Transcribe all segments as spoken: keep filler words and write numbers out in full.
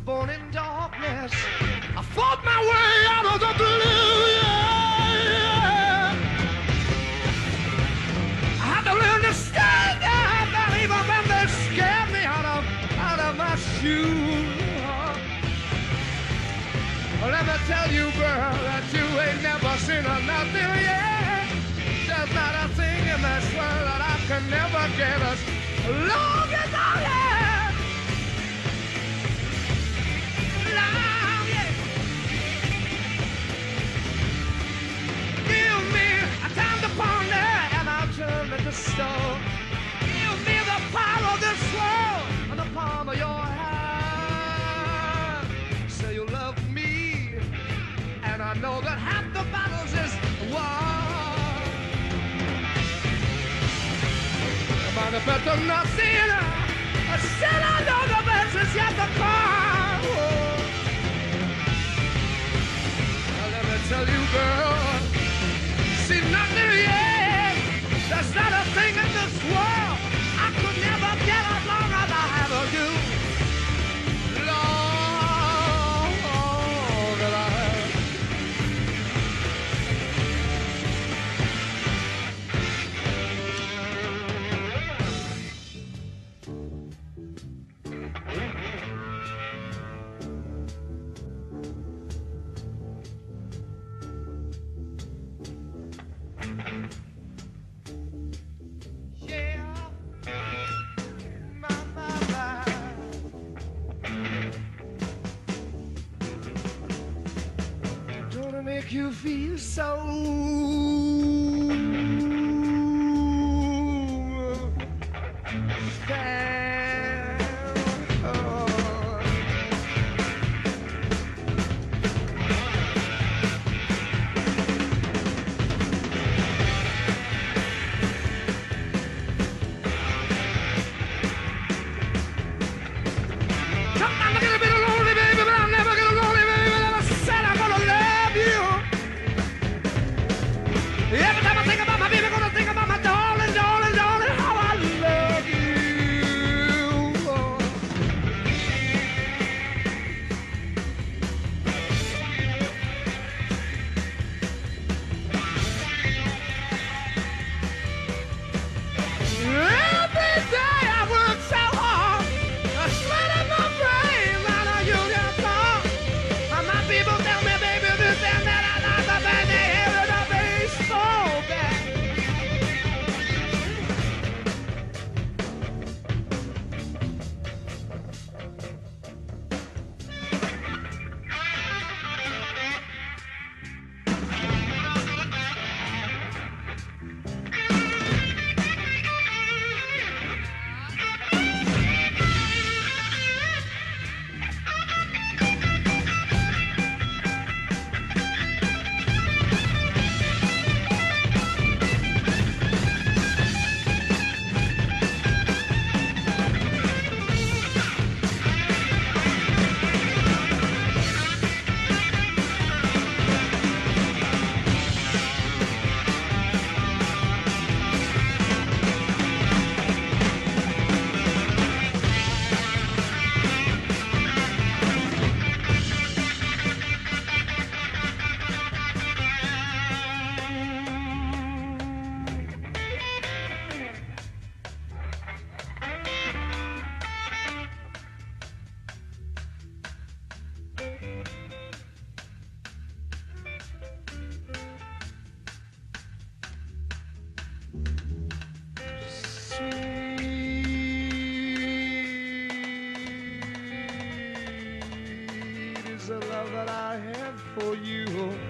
born in darkness. I fought my way out of the blue, yeah. I had to learn to stand up, that even when they scared me out of, out of my shoes. Let me tell you, girl, that you ain't never seen a nothing yet. There's not a thing in this world that I can never get as long as I have. Long, yeah. Give me a time to ponder and I'll turn it to stone. Give me the power of this world and the palm of your hand. Say you love me, and I know that half the battles is won. But I better not see it. I said I know the best is yet to come. Now let me tell you, girl, see nothing yet. There's not a thing in this world I could never get as long as I have of you. Long as I have. Make you feel so bad. Oh. Sometimes I get a bit lonely, baby, but I'll never get lonely, baby. I said I'm gonna love you. Every time I think about my baby, I'm gonna think about my darling, darling, darling, how I love you. Oh. Every day I work so hard, I sweat in my brain, and I use your talk. And my people tell me, baby, this and that, I like the baby, here in the face so bad. Sweet is the love that I have for you.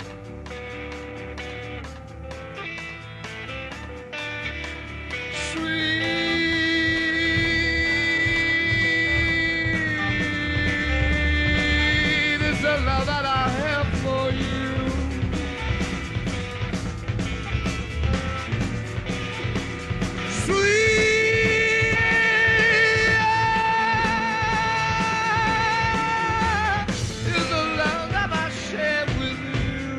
Sweet is the love that I have for you. Sweet is the love that I share with you.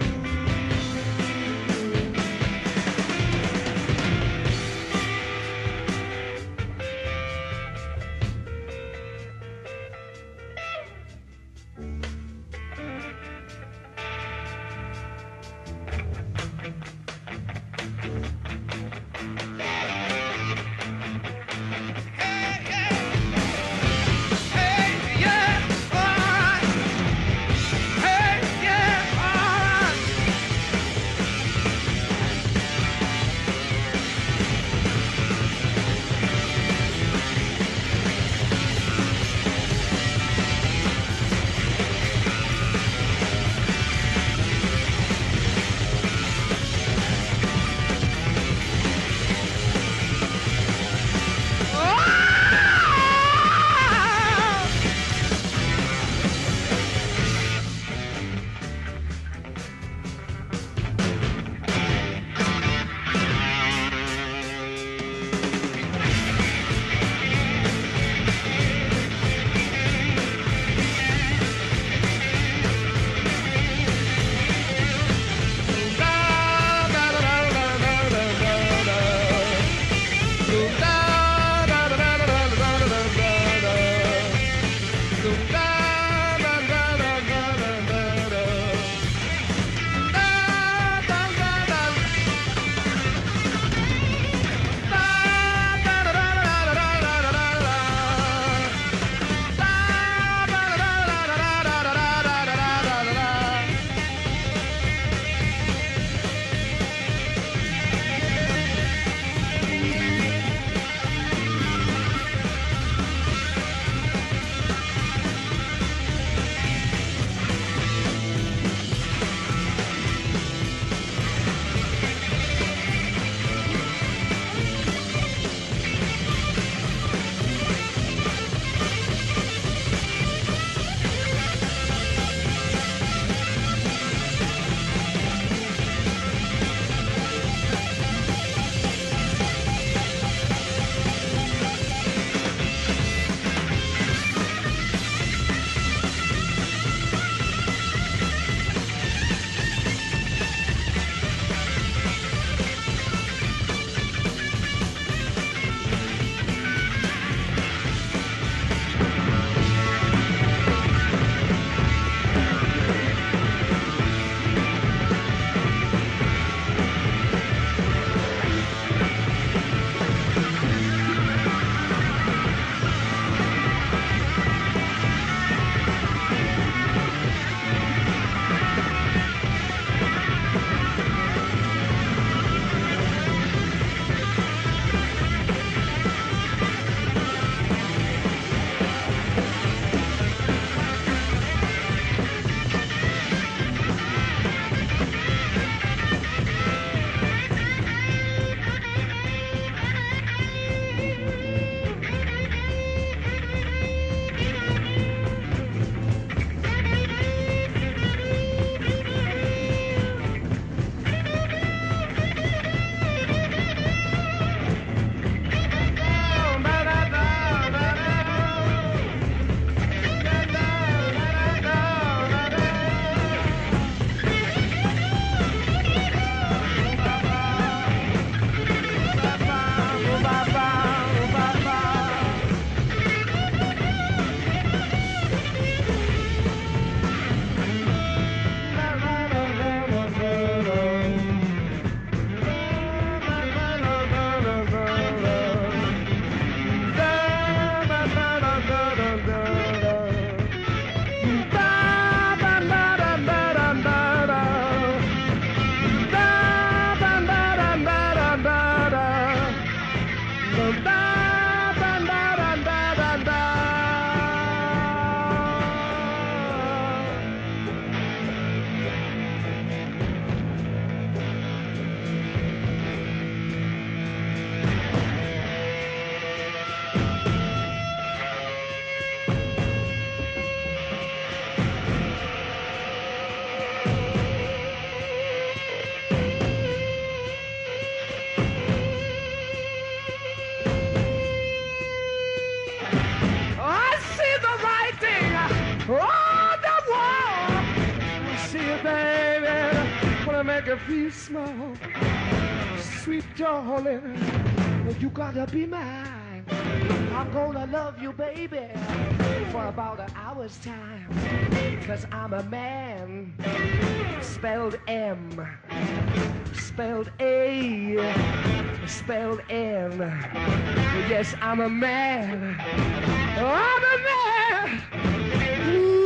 you feel small. Sweet darling, you gotta be mine. I'm gonna love you, baby, for about an hour's time. Cause I'm a man, spelled M, spelled A, spelled N. Yes, I'm a man. I'm a man. Ooh.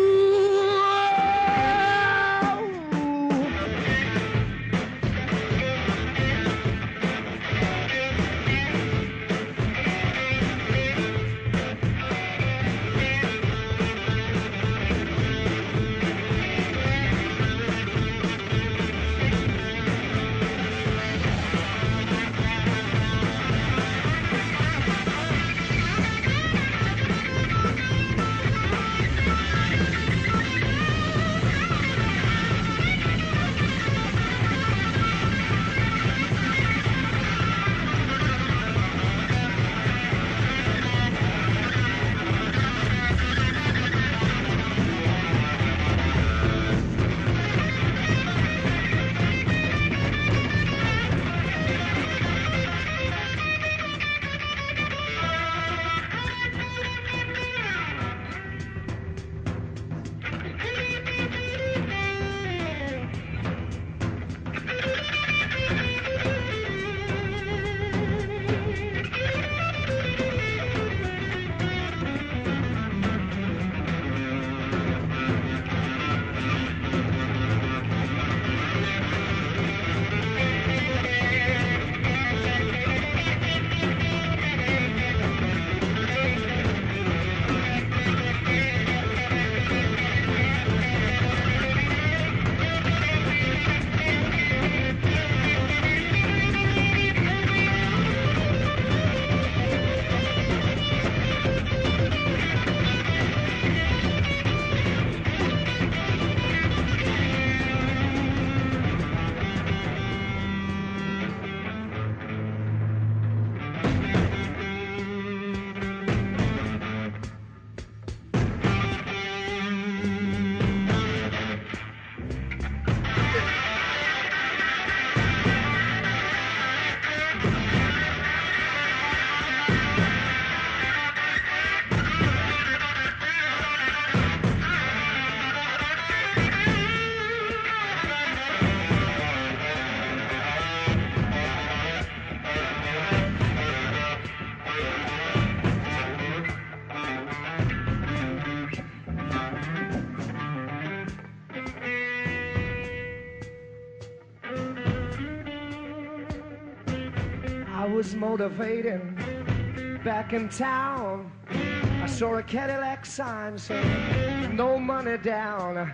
I was motivating back in town. I saw a Cadillac sign saying no money down.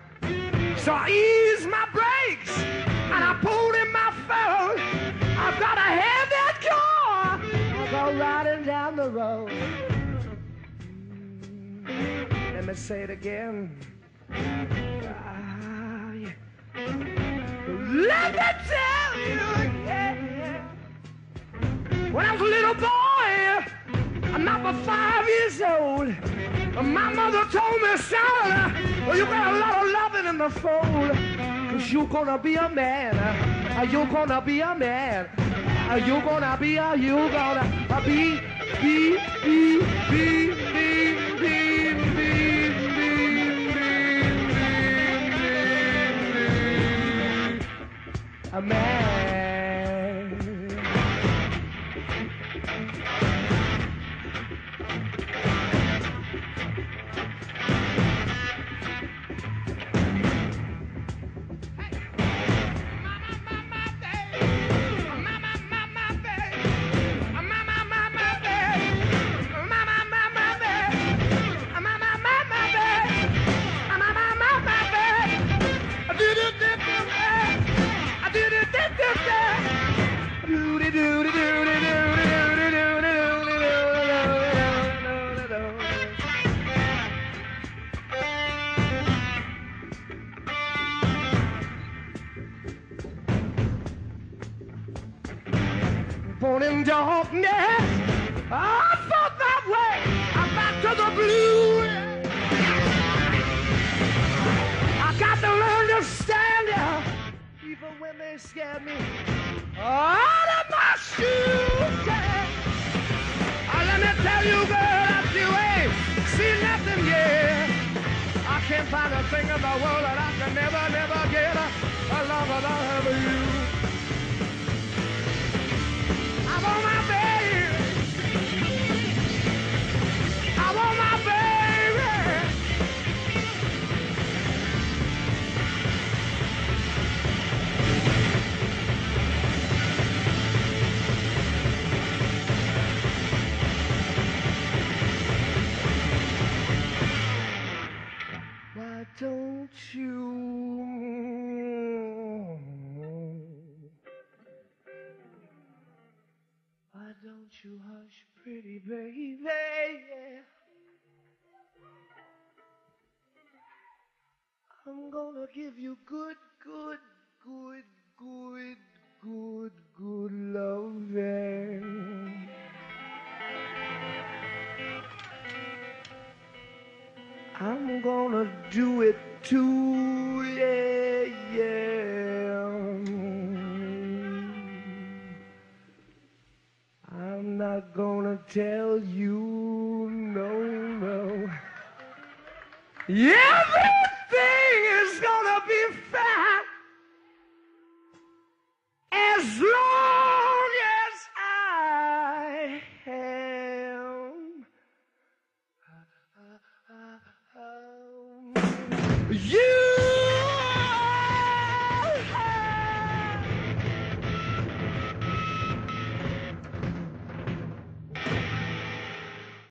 So I eased my brakes and I pulled in my phone. I've got to have that car. I go riding down the road. Let me say it again. Ah, yeah. Let me tell you again. When I was a little boy, I'm not but five years old. My mother told me, son, well, you got a lot of loving in the fold. Cause you're gonna be a man. You're gonna be a man. You're gonna be a, you're gonna be, be, be, be, be, be, be, be, a man. Born in darkness, I thought that way. I'm back to the blue. I got to learn to stand ya. Even women they scared me out of my shoes. Yeah. Oh, let me tell you, girl, that you ain't seen nothing yet. I can't find a thing in the world that I can never, never get along as I have you. I want my baby. I want my baby. Why don't you? Why don't you hush, pretty baby? Yeah. I'm gonna give you good, good, good, good, good, good loving. I'm gonna do it too, yeah, yeah. I'm not gonna tell you no, no. Everything is gonna be fine as long as I am. You